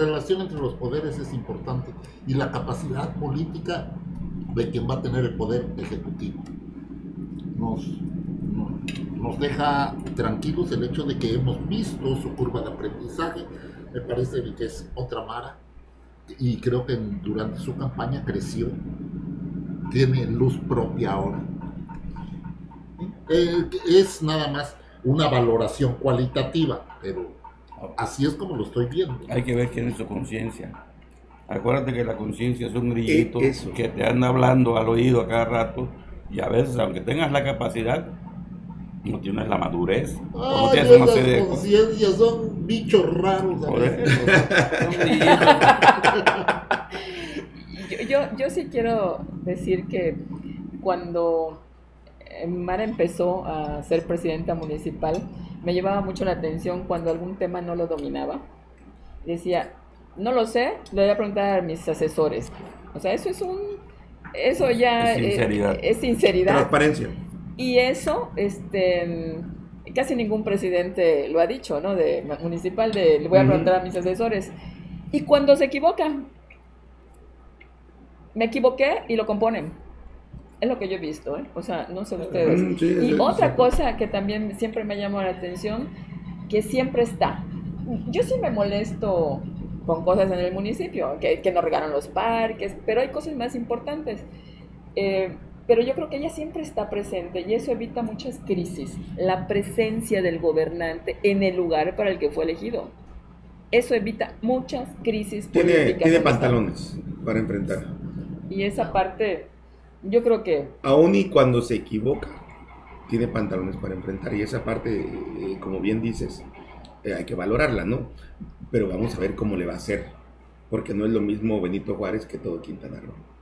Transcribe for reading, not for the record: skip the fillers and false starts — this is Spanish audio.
relación entre los poderes es importante y la capacidad política de quien va a tener el poder ejecutivo. Nos, nos deja tranquilos el hecho de que hemos visto su curva de aprendizaje. Me parece que es otra Mara y creo que durante su campaña creció, tiene luz propia ahora. Es nada más una valoración cualitativa, pero así es como lo estoy viendo. Hay que ver quién es su conciencia. Acuérdate que la conciencia es un grillito Eso. que te anda hablando al oído a cada rato, y a veces, aunque tengas la capacidad, no tienes la madurez. O no tienes una Las serie de conciencias son bichos raros a Por veces. Son grillitos. Yo sí quiero decir que cuando Mara empezó a ser presidenta municipal, me llevaba mucho la atención cuando algún tema no lo dominaba. Decía, no lo sé, le voy a preguntar a mis asesores. O sea, eso ya Es sinceridad. es sinceridad. Transparencia. Y eso, casi ningún presidente lo ha dicho, ¿no? De municipal, le voy a preguntar a mis asesores. Y cuando se equivoca, me equivoqué y lo componen. Es lo que yo he visto, ¿eh? O sea, no sé ustedes. Sí, Y sí, otra sí. cosa que también siempre me llamó la atención, que siempre está. Yo sí me molesto con cosas en el municipio, que nos regalan los parques, pero hay cosas más importantes. Pero yo creo que ella siempre está presente y eso evita muchas crisis. La presencia del gobernante en el lugar para el que fue elegido. Eso evita muchas crisis políticas. Tiene pantalones para enfrentar. Y esa parte, yo creo que... Aún y cuando se equivoca, tiene pantalones para enfrentar. Y esa parte, como bien dices, hay que valorarla, ¿no? Pero vamos a ver cómo le va a hacer. Porque no es lo mismo Benito Juárez que todo Quintana Roo.